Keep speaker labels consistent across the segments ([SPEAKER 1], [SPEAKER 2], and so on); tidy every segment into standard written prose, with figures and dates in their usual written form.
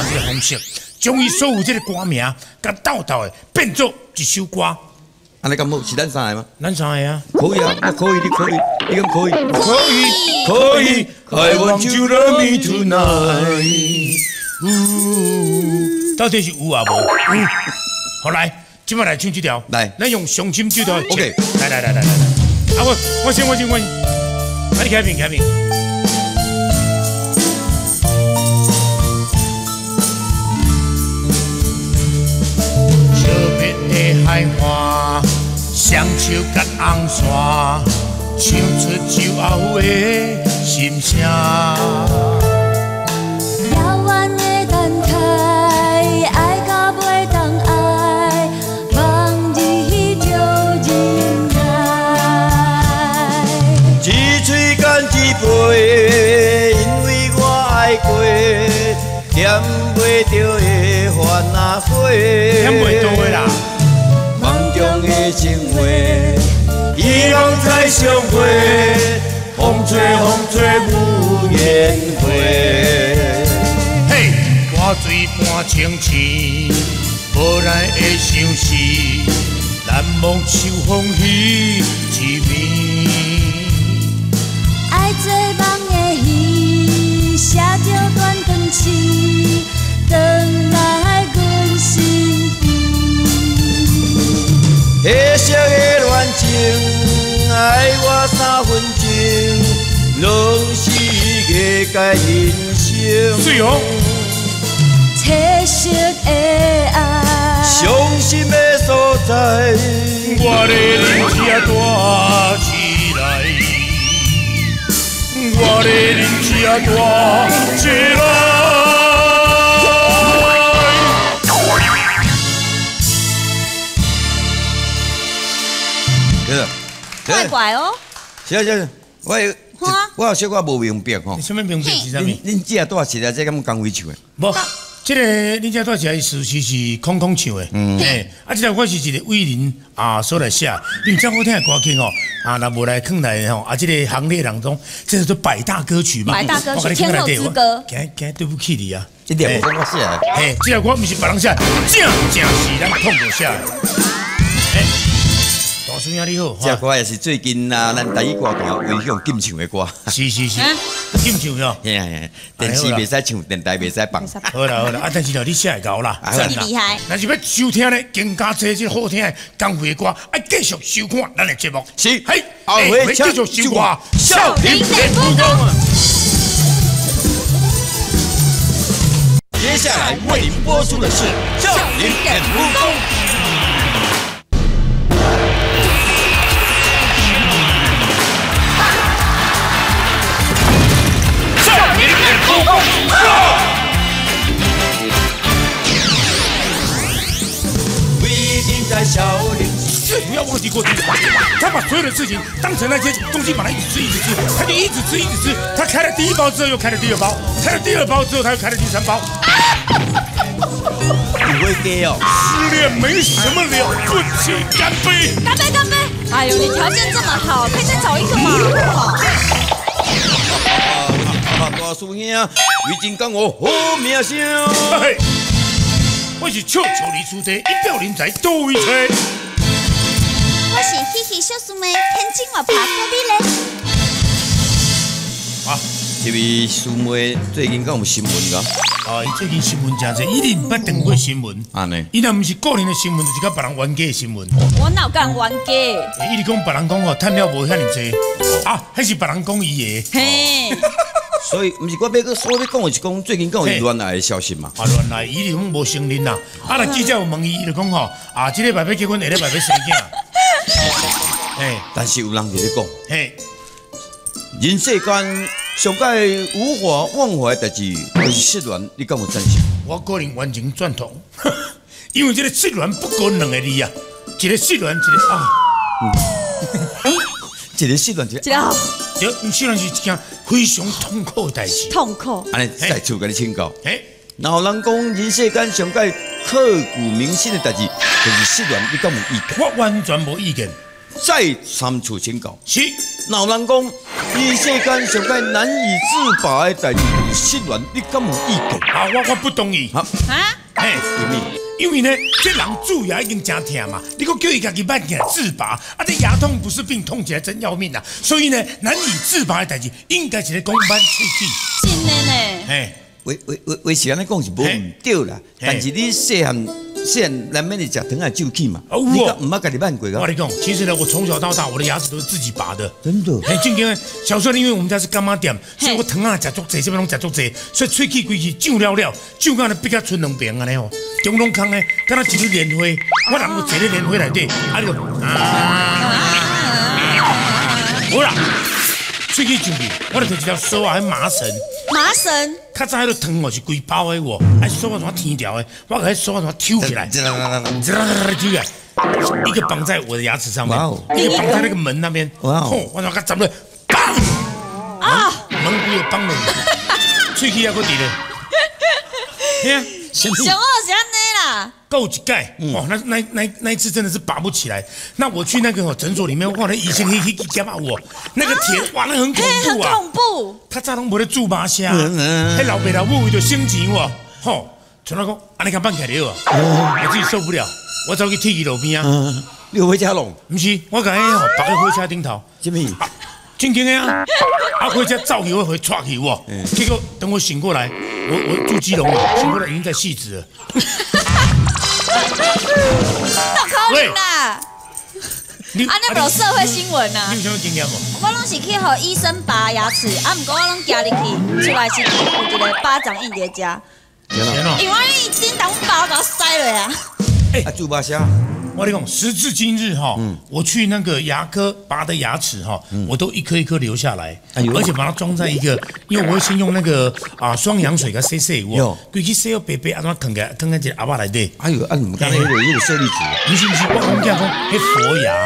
[SPEAKER 1] 这个方式，将伊所有这个歌名，甲倒倒的变做一首歌。
[SPEAKER 2] 安尼咁好，是咱三个吗？
[SPEAKER 1] 咱三个啊，
[SPEAKER 2] 可以啊，我可以，你可以，你讲可以，
[SPEAKER 1] 可以。I want you to love me tonight。到底是有啊无？有。好来，今麦来唱这条，
[SPEAKER 2] 来，
[SPEAKER 1] 咱用伤心这条。
[SPEAKER 2] OK，
[SPEAKER 1] 来。啊我先，啊你开屏。笑面的海花，双手甲红线，唱出酒后的心声。
[SPEAKER 3] 遥远的等待，爱到袂当爱，望你就忍耐。
[SPEAKER 2] 一嘴干一杯，因为我爱过，点袂着的烦恼火，
[SPEAKER 1] 点袂到的啦。
[SPEAKER 2] 梦中的情话，伊拢在相会，风吹无言回。
[SPEAKER 1] 嘿，半醉半清醒，无来的相思，难忘秋风雨一暝。
[SPEAKER 3] 爱做梦的戏，写着断肠诗，转来阮身边。
[SPEAKER 2] 黑色的恋情，爱我3分钟，拢是艺界人生。
[SPEAKER 1] 水哦，
[SPEAKER 3] 青色的爱，
[SPEAKER 2] 伤心的所在，
[SPEAKER 1] 我的人家大起来，我的人家大起来。
[SPEAKER 3] 怪怪哦。
[SPEAKER 2] 是，我有小可无明白吼。
[SPEAKER 1] 什么名片是啥物？
[SPEAKER 2] 恁姐带起来，这敢讲会唱的？
[SPEAKER 1] 无，这个恁遮带起来事实是空唱的。嘿，这条我是一个伟人所来写，因为这好听的歌曲哦，若无来坑来吼，这个行列当中，这叫做百大歌曲嘛。
[SPEAKER 3] 百大歌曲，天后之歌。
[SPEAKER 1] 惊对不起你啊！
[SPEAKER 2] 这条我我写的。
[SPEAKER 1] 嘿，这条歌不是别人写，正是咱痛苦写的。大叔兄你好，
[SPEAKER 2] 这歌也是最近咱台语歌坛唯向禁唱的歌。
[SPEAKER 1] 是，禁唱哟。
[SPEAKER 2] 嘿，电视袂使唱，电台袂使放。
[SPEAKER 1] 好啦，但是你写会够啦，
[SPEAKER 3] 真厉害。
[SPEAKER 1] 若是要收听咧，更加多这好听的江湖的歌，爱继续收看咱的节目。
[SPEAKER 2] 是，
[SPEAKER 1] 嘿，
[SPEAKER 2] 后回
[SPEAKER 1] 继续收看
[SPEAKER 3] 少林练武功。
[SPEAKER 2] 接下来为您播出的是《少林练武功》。在少林
[SPEAKER 1] 寺，不要忘记过去。他把所有的事情当成那些东西，把它一直吃，他就一直吃。他开了第1包之后，又开了第2包，开了第2包之后，他又开了第3包。
[SPEAKER 2] 你会给哦？
[SPEAKER 1] 失恋没什么了不起，干杯！
[SPEAKER 3] 干杯！哎呦，你条件这么好，可以再找一个嘛，好不好？
[SPEAKER 2] 大叔兄，为真讲我好名声。
[SPEAKER 1] 嘿，我是笑李书记，一表人才多位吹。
[SPEAKER 3] 我是嘻嘻小师妹，天津话爬隔壁嘞。
[SPEAKER 2] 这位师妹最近敢有新闻噶？
[SPEAKER 1] 伊最近新闻真侪，伊连捌登过新闻。
[SPEAKER 2] 安尼，
[SPEAKER 1] 伊若毋是个人的新闻，就是甲别人冤家的新闻。
[SPEAKER 3] 我哪有敢冤家？
[SPEAKER 1] 伊直讲别人讲哦，赚了无遐尼济。迄是别人讲伊的。
[SPEAKER 3] 嘿。
[SPEAKER 2] 所以，毋是我要讲的是讲最近讲有恋爱的消息嘛？
[SPEAKER 1] 恋爱伊就讲无承认啦。若记者有问伊，伊就讲吼，这礼拜要结婚，下礼拜要生囝。
[SPEAKER 2] 但是有人伫咧讲，人世间上界无法忘怀的代志，就是失恋，你敢有赞成？
[SPEAKER 1] 我个人完全赞同，因为这个失恋不过2个字啊，一个失恋，一个
[SPEAKER 2] 一个失恋，一个
[SPEAKER 1] 对，失恋是一件非常痛苦的代志。
[SPEAKER 3] 痛苦。
[SPEAKER 2] 安尼在厝甲你请教。然后人讲人世间上界刻骨铭心的代志，就是失恋，你敢有意见？
[SPEAKER 1] 我完全无意见。
[SPEAKER 2] 再三处请教。
[SPEAKER 1] 是。
[SPEAKER 2] 然后人讲你世间上界难以自拔的代志，失恋，你敢有意见？
[SPEAKER 1] 啊，我不同意。
[SPEAKER 2] 啊，
[SPEAKER 1] 嘿，
[SPEAKER 2] 因为
[SPEAKER 1] 因为呢，这人蛀牙已经真疼嘛，你搁叫伊家己慢起来自拔，啊，这牙痛不是病，痛起来真要命啊！所以呢，难以自拔的代志，应该是咧讲慢喙齿。
[SPEAKER 3] 真的呢。
[SPEAKER 1] 嘿，
[SPEAKER 2] 话是安尼讲是无唔对啦，但是你细汉难免你食糖啊酒气嘛，你敢唔捌家己慢过个？
[SPEAKER 1] 我跟你讲，其实呢，我从小到大，我的牙齿都是自己拔的。
[SPEAKER 2] 真的？
[SPEAKER 1] 嘿，正经的，小时候因为我们家是干妈店，所以我糖啊食足济，什么拢食足济，所以喙齿规气肿了了，肿到呢比较剩两边安尼哦。中拢空呢，敢若一粒莲花，我人就坐咧莲花内底，啊就好啦，喙齿肿去，我就摕一条梳啊，迄麻绳。
[SPEAKER 3] 麻绳，
[SPEAKER 1] 较早迄个糖哦是规包的喎，还梳啊怎天条的，我把迄梳啊怎抽起来，抽起来，一个绑在我的牙齿上面，一个绑在那个门那边，吼，我怎个斩了，砰！啊，门规个绑落去，喙齿还搁伫咧，嘿啊，
[SPEAKER 3] 上好是安尼啦。
[SPEAKER 1] 够一盖，哦，那一次真的是拔不起来。那我去那个诊所里面，哇，那医生一夹把我那个铁，哇，那很恐怖啊！
[SPEAKER 3] 很恐怖。
[SPEAKER 1] 他早拢无咧注麻虾，迄老爸老母为着省钱喎，吼，像那讲安尼甲放起来了啊，我自己受不了，我走去铁去路边啊。
[SPEAKER 2] 你有火车弄？
[SPEAKER 1] 不是，我甲迄吼绑在火车顶头。
[SPEAKER 2] 什么？
[SPEAKER 1] 正经的啊，啊火车走去我会踹去我，结果等我醒过来，我住基隆嘛，醒过来已经在汐止了。
[SPEAKER 3] 都可能啦。安尼无有社会新闻啊？
[SPEAKER 1] 你有什么经验无？
[SPEAKER 3] 我拢是去互医生拔牙齿，啊，毋过我拢行入去，出来是有一个巴掌印伫遮。因为伊叮当拔我把它塞了呀。
[SPEAKER 2] 啊，猪巴虾。
[SPEAKER 1] 我跟你讲，时至今日哈，我去那个牙科拔的牙齿哈，我都一颗一颗留下来，而且把它装在一个，因为我会先用那个双氧水给它洗我，规去洗到白白，啊，怎啃个一个阿爸来底。
[SPEAKER 2] 哎呦，啊，你刚才那个舍利子，
[SPEAKER 1] 不是，我讲迄佛牙。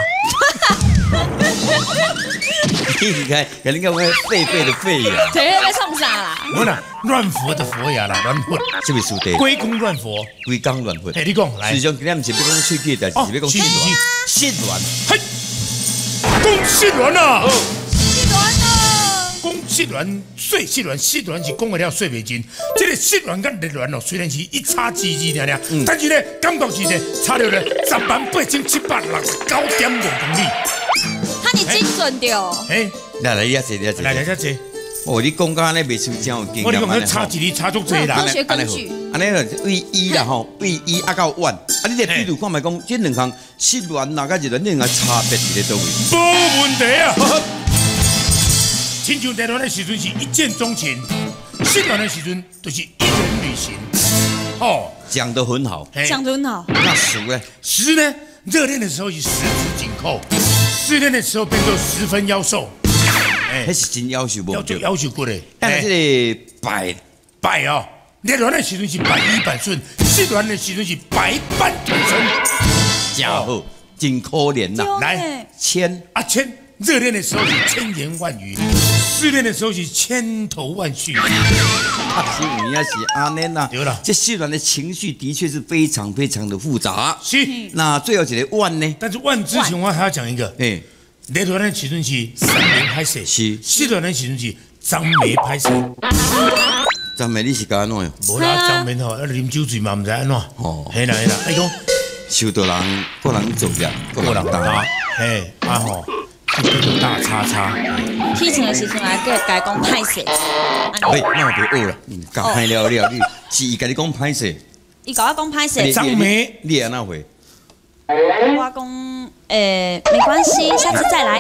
[SPEAKER 2] 你看，肯定讲我狒的狒呀。
[SPEAKER 3] 摕迄要创啥啦？
[SPEAKER 1] 我啦，乱佛的佛牙啦，乱佛。
[SPEAKER 2] 什么书的？
[SPEAKER 1] 归公乱佛，
[SPEAKER 2] 归公乱佛。
[SPEAKER 1] 哎，你讲来。
[SPEAKER 2] 实际上，今天不是要讲喙齿的，是要讲失恋。失恋，
[SPEAKER 1] 嘿，讲失恋啊！
[SPEAKER 3] 失恋啊！
[SPEAKER 1] 讲失恋，睡失恋，失恋是讲话了睡袂尽。这个失恋跟热恋哦，虽然是一差之二尔，但是呢，感觉是呢，差了呢108769.5公里。
[SPEAKER 3] 哈，你精准着。
[SPEAKER 1] 哎，
[SPEAKER 2] 来一下，
[SPEAKER 1] 来下坐。
[SPEAKER 2] 哦，你讲到安尼袂出真有经验。
[SPEAKER 1] 我讲迄差一字差足济啦。
[SPEAKER 3] 科学根据。
[SPEAKER 2] 安尼位一啦吼，位一啊到万，啊你得比如看卖讲，这两项失恋哪个热恋两个差别伫咧倒位？
[SPEAKER 1] 无问题啊。亲像热恋的时阵是一见钟情，失恋的时阵就是一人旅行。哦，
[SPEAKER 2] 讲得很好，
[SPEAKER 3] 讲得很好。
[SPEAKER 2] 那熟呢？
[SPEAKER 1] 十呢？热恋的时候是十指紧扣，失恋的时候变作十分妖瘦。
[SPEAKER 2] 迄是真要求无？
[SPEAKER 1] 要求过嘞。
[SPEAKER 2] 但是这个
[SPEAKER 1] 百哦，热恋的时阵是百依百顺，失恋的时阵是百般转身。
[SPEAKER 2] 真好，真可怜呐。
[SPEAKER 1] 来，
[SPEAKER 2] 千，
[SPEAKER 1] 热恋的时候是千言万语，失恋的时候是千头万绪。
[SPEAKER 2] 是你也是安尼呐。
[SPEAKER 1] 对了，
[SPEAKER 2] 这失恋的情绪的确是非常非常的复杂。
[SPEAKER 1] 是。
[SPEAKER 2] 那最后一个万呢？
[SPEAKER 1] 但是万之前我还要讲一个。热恋的时阵是三年拍摄，失恋的时阵是张梅拍摄。
[SPEAKER 2] 张梅你是干安怎哟？
[SPEAKER 1] 无啦，张梅吼，啉酒醉嘛，唔知安怎。哦，嘿啦，你讲，
[SPEAKER 2] 受到人个人做业，个人打，
[SPEAKER 1] 嘿，啊吼，叫大叉叉。
[SPEAKER 3] 以前的时阵啊，叫家讲歹势。
[SPEAKER 2] 喂，那我别学啦，讲歹了，你是伊家己讲歹势。
[SPEAKER 3] 伊甲我讲歹势。
[SPEAKER 1] 张梅，
[SPEAKER 2] 你安那回？
[SPEAKER 3] 我讲。没关系，下次再来。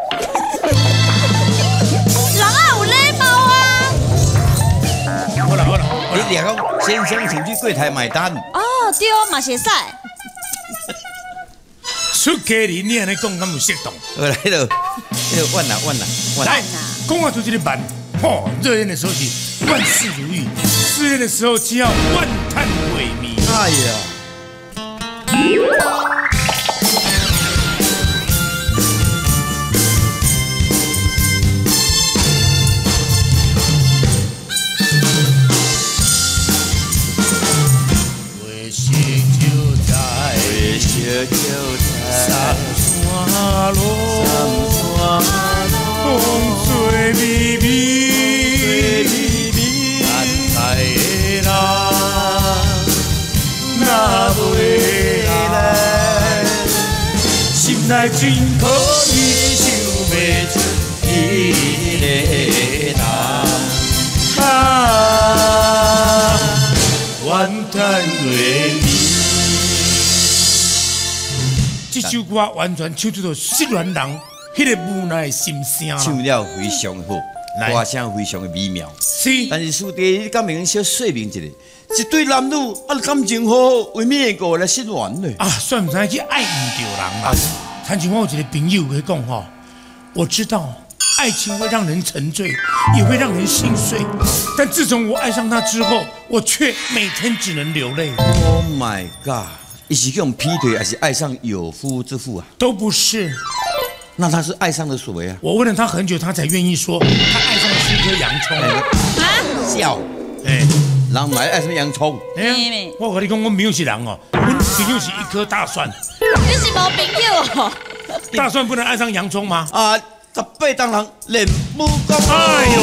[SPEAKER 3] 人啊有礼貌啊！
[SPEAKER 1] 好了，
[SPEAKER 2] 你俩讲先生请去柜台买单。
[SPEAKER 3] 哦，对，嘛是使。
[SPEAKER 1] 出家人你安尼讲，敢有适当？
[SPEAKER 2] 好来了，万啦。
[SPEAKER 1] 来，讲话出这个万，吼，热恋的时候是万事如意，失恋的时候只要万叹萎靡。
[SPEAKER 2] 哎呀。
[SPEAKER 1] 三山路，风吹来真可
[SPEAKER 2] 你想袂出迄个答啊，怨叹月明。
[SPEAKER 1] 这首歌完全唱出了失恋人迄个无奈的心声啦。
[SPEAKER 2] 唱了非常好，歌声非常的美妙。
[SPEAKER 1] 是，
[SPEAKER 2] 但是师弟，你敢明小说明一下，一对男女感情好，为咩个来失恋呢？
[SPEAKER 1] 啊，算唔知去爱唔着人啦。参像我有一个朋友会讲吼，我知道爱情会让人沉醉，也会让人心碎，但自从我爱上他之后，我却每天只能流泪。
[SPEAKER 2] Oh my god！ 你是用劈腿，还是爱上有夫之妇啊？
[SPEAKER 1] 都不是。
[SPEAKER 2] 那他是爱上了谁啊？
[SPEAKER 1] 我问了他很久，他才愿意说，他爱上的是一颗洋葱。
[SPEAKER 2] 笑，
[SPEAKER 1] 哎，
[SPEAKER 2] 人买爱什么洋葱？
[SPEAKER 1] 哎呀，我跟你讲，我没有是人哦，我朋友是一颗大蒜。
[SPEAKER 3] 你是无朋友哦？
[SPEAKER 1] 大蒜不能爱上洋葱吗？
[SPEAKER 2] 啊，18当人练武功。
[SPEAKER 1] 哎呦！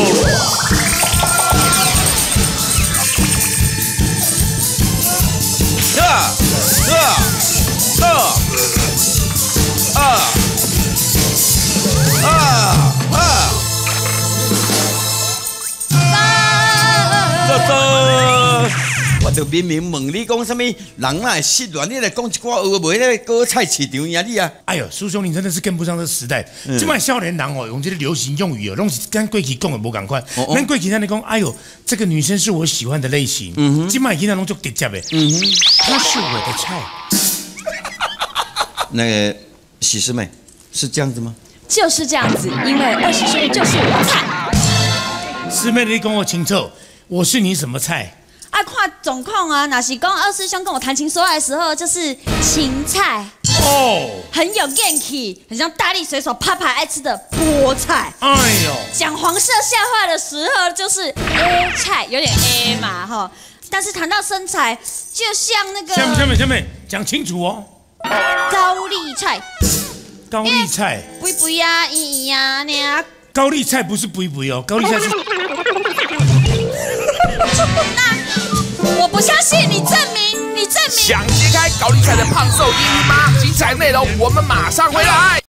[SPEAKER 2] 我就明明问你讲什么，人哪会失恋？你来讲一寡学袂咧割菜市场呀你啊！
[SPEAKER 1] 哎呦，叔兄，你真的是跟不上这时代。这摆少年人哦，用这个流行用语哦，拢是跟过去讲的无共款。咱过去咱咧讲，哎呦，这个女生是我喜欢的类型。这摆现在拢足直接的。她是我的菜。
[SPEAKER 2] 那个喜师妹是这样子吗？
[SPEAKER 3] 就是这样子，因为20兄就是我的菜。
[SPEAKER 1] 师妹，你跟我清楚，我是你什么菜？
[SPEAKER 3] 啊，看状况啊，若是讲24兄跟我谈情说爱的时候，就是芹菜
[SPEAKER 1] 哦，
[SPEAKER 3] 很有元气，很像大力水手啪啪爱吃的菠菜。
[SPEAKER 1] 哎呦，
[SPEAKER 3] 讲黄色笑话的时候就是 A 菜，有点 A 嘛哈。但是谈到身材，就像那个
[SPEAKER 1] 下面讲清楚哦。
[SPEAKER 3] 高丽菜，
[SPEAKER 1] 高丽菜，
[SPEAKER 3] 肥肥啊，圆圆啊，那样。
[SPEAKER 1] 高丽菜不是肥肥哦，高丽菜是。
[SPEAKER 3] 那我不相信，你证明。
[SPEAKER 4] 想揭开高丽菜的胖瘦阴影吗？精彩内容我们马上回来。